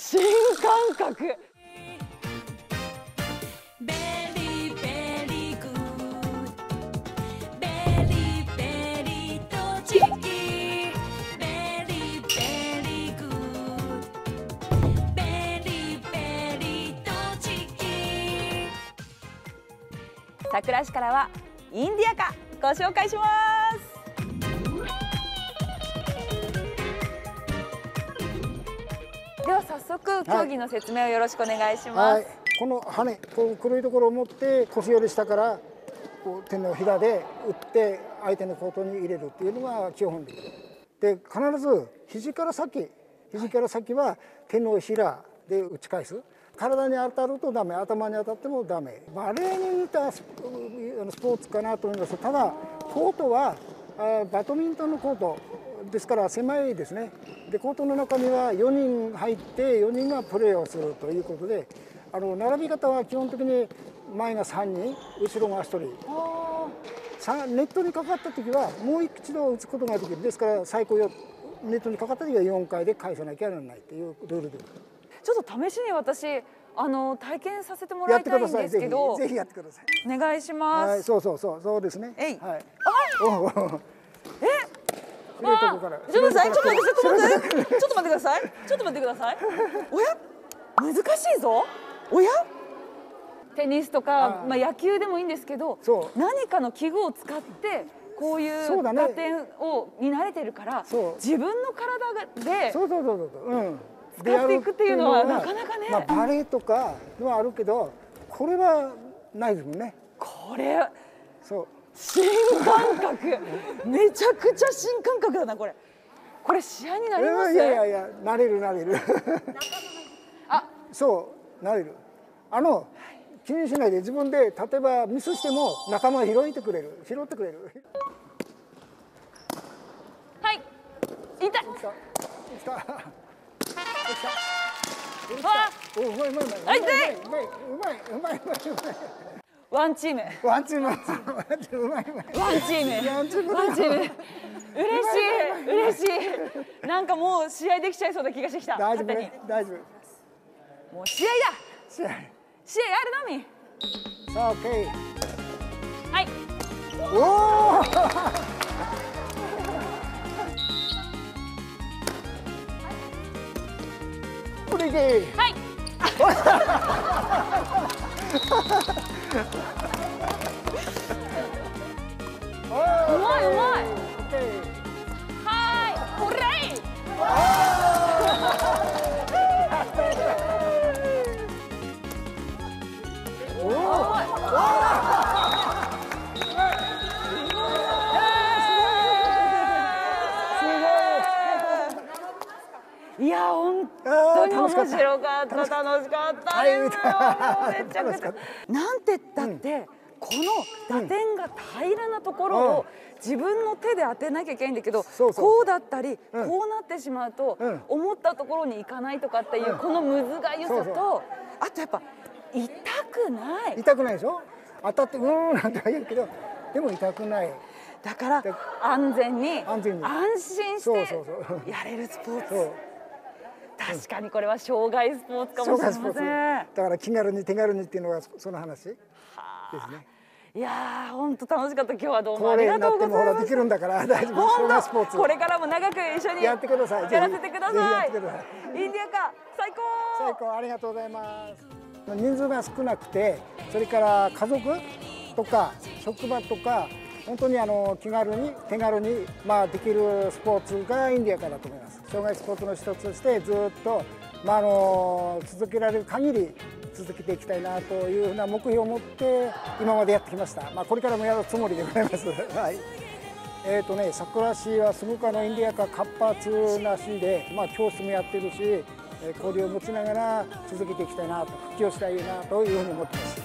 新感覚。佐倉市からはインディアカご紹介します。では早速競技の説明をよろしくお願いします。はい、 この羽、この黒いところを持って腰より下からこう手のひらで打って相手のコートに入れるっていうのが基本で、必ず肘から先は手のひらで打ち返す。体に当たるとダメ、頭に当たってもダメ。バレーに似たスポーツかなと思います。ただコートはバドミントンのコートですから狭いですね。でコートの中には4人入って4人がプレーをするということで、並び方は基本的に前が3人後ろが1人。ネットにかかった時はもう一度打つことができる。ですから最高ネットにかかった時は4回で返さなきゃならないというルールです。 ちょっと試しに私体験させてもらいたいんですけど、 ぜひやってください。 お願いします。 はい、そうですね。はい。 あ、ちょっと待ってください。おや、難しいぞ。おや、テニスとか野球でもいいんですけど、何かの器具を使ってこういう打点に慣れてるから、自分の体で使っていくっていうのはなかなかね。 バレーとかはあるけど、これはないですもんね。 これ新感覚めちゃくちゃ新感覚だな。これ試合になります。 いやなれるあ、そうなれる。気にしないで自分で例えばミスしても仲間が拾ってくれる。 はい、痛い。ワンチーム。嬉しい。なんかもう試合できちゃいそうな気がしてきた。 大丈夫。 もう試合だ。試合あるのみ。 さあ、OK。 はい。 おお。プリゲー。 はい。うまい。はい、これ。いや、本当に面白かった。楽しかったですよ。めちゃくちゃ。なんて言ったって、この打点が平らなところを自分の手で当てなきゃいけないんだけど、こうだったりこうなってしまうと思ったところに行かないとかっていうこのむずがゆさと、あとやっぱ痛くないでしょ。当たってなんて言うけど、でも痛くない。 だから安全に安心してやれるスポーツ。確かにこれは障害スポーツかもしれません。 だから気軽に手軽にっていうのがその話ですね。 いやー、本当楽しかった。今日はどうもありがとうございます。 これになってもほらできるんだから大丈夫。 本当これからも長く一緒にやってください。 やらせてください。インディアカ最高。 ありがとうございます。人数が少なくて、それから家族とか職場とか本当に気軽に手軽にできるスポーツがインディアカだと思います。障害スポーツの一つとしてずっと続けられる限り続けていきたいなというふうな目標を持って今までやってきました。これからもやるつもりでございます。はい。佐倉市はすごくインディアカ活発な市で、教室もやってるし、交流を持ちながら続けていきたいなと、復帰をしたいなというふうに思っています。